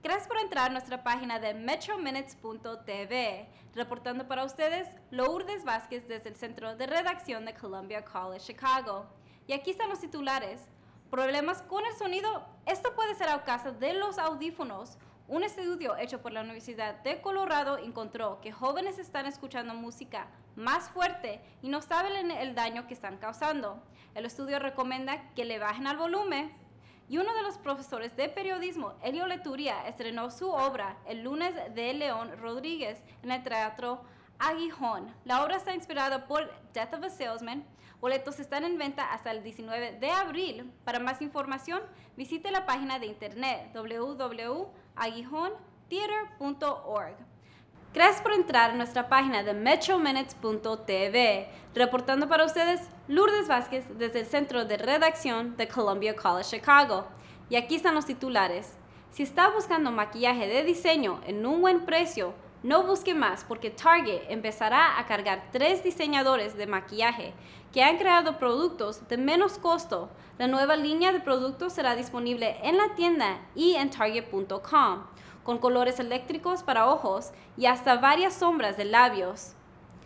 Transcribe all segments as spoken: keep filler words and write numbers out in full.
Gracias por entrar a nuestra página de metro minutes punto t v. Reportando para ustedes, Lourdes Vázquez desde el Centro de Redacción de Columbia College Chicago. Y aquí están los titulares. Problemas con el sonido. Esto puede ser a causa de los audífonos. Un estudio hecho por la Universidad de Colorado encontró que jóvenes están escuchando música más fuerte y no saben el daño que están causando. El estudio recomienda que le bajen al volumen. Y uno de los profesores de periodismo, Elio Leturia, estrenó su obra El lunes de León Rodríguez en el Teatro Aguijón. La obra está inspirada por Death of a Salesman. Boletos están en venta hasta el diecinueve de abril. Para más información, visite la página de internet w w w punto aguijón theater punto org. Gracias por entrar a nuestra página de metro minutes punto t v. Reportando para ustedes, Lourdes Vázquez desde el Centro de Redacción de Columbia College Chicago. Y aquí están los titulares. Si está buscando maquillaje de diseño en un buen precio, no busque más porque Target empezará a cargar tres diseñadores de maquillaje que han creado productos de menos costo. La nueva línea de productos será disponible en la tienda y en target punto com, con colores eléctricos para ojos y hasta varias sombras de labios.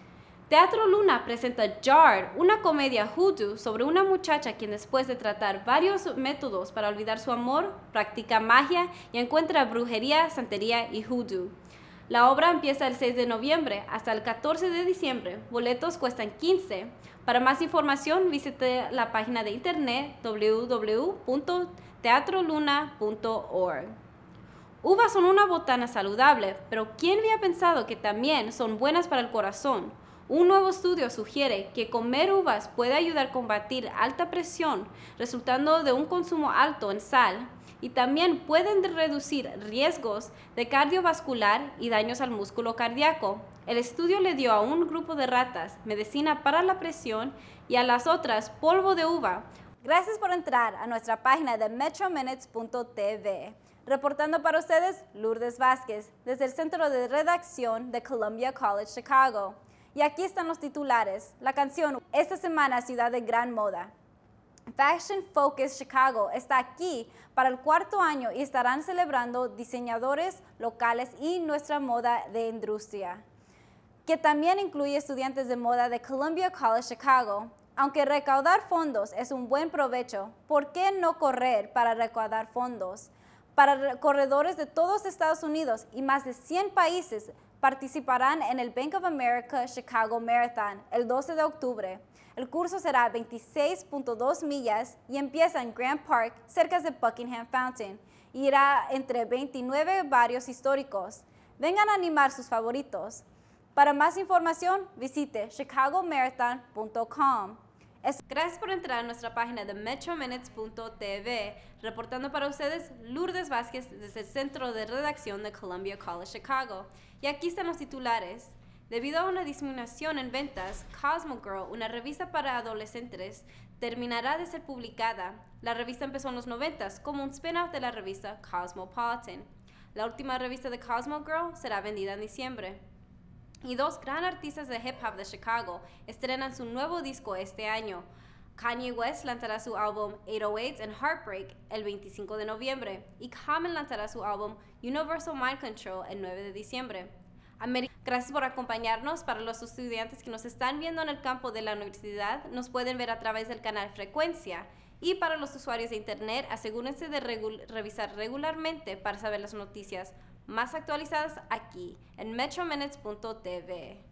Teatro Luna presenta Jarred, una comedia hoodoo sobre una muchacha quien después de tratar varios métodos para olvidar su amor, practica magia y encuentra brujería, santería y hoodoo. La obra empieza el seis de noviembre hasta el catorce de diciembre. Boletos cuestan quince. Para más información, visite la página de internet w w w punto teatro luna punto org. Uvas son una botana saludable, pero ¿quién había pensado que también son buenas para el corazón? Un nuevo estudio sugiere que comer uvas puede ayudar a combatir alta presión, resultando de un consumo alto en sal, y también pueden reducir riesgos de cardiovascular y daños al músculo cardíaco. El estudio le dio a un grupo de ratas medicina para la presión y a las otras polvo de uva. Gracias por entrar a nuestra página de metro minutes punto t v. Reportando para ustedes, Lourdes Vázquez, desde el Centro de Redacción de Columbia College Chicago. Y aquí están los titulares. La canción Esta semana Ciudad de Gran Moda. Fashion Focus Chicago está aquí para el cuarto año y estarán celebrando diseñadores locales y nuestra moda de industria, que también incluye estudiantes de moda de Columbia College Chicago. Aunque recaudar fondos es un buen provecho, ¿por qué no correr para recaudar fondos? Para corredores de todos Estados Unidos y más de cien países participarán en el Bank of America Chicago Marathon el doce de octubre. El curso será veintiséis punto dos millas y empieza en Grant Park, cerca de Buckingham Fountain. Irá entre veintinueve barrios históricos. Vengan a animar sus favoritos. Para más información, visite chicago marathon punto com. Gracias por entrar a nuestra página de metro minutes punto t v. Reportando para ustedes, Lourdes Vázquez desde el Centro de Redacción de Columbia College Chicago. Y aquí están los titulares. Debido a una disminución en ventas, Cosmo Girl, una revista para adolescentes, terminará de ser publicada. La revista empezó en los noventas como un spin-off de la revista Cosmopolitan. La última revista de Cosmo Girl será vendida en diciembre. Y dos gran artistas de hip hop de Chicago estrenan su nuevo disco este año. Kanye West lanzará su álbum eight oh eight and Heartbreak el veinticinco de noviembre y Common lanzará su álbum Universal Mind Control el nueve de diciembre. Ameri- Gracias por acompañarnos. Para los estudiantes que nos están viendo en el campo de la universidad, nos pueden ver a través del canal Frecuencia. Y para los usuarios de internet, asegúrense de regu- revisar regularmente para saber las noticias más actualizadas aquí en metro minutes punto t v.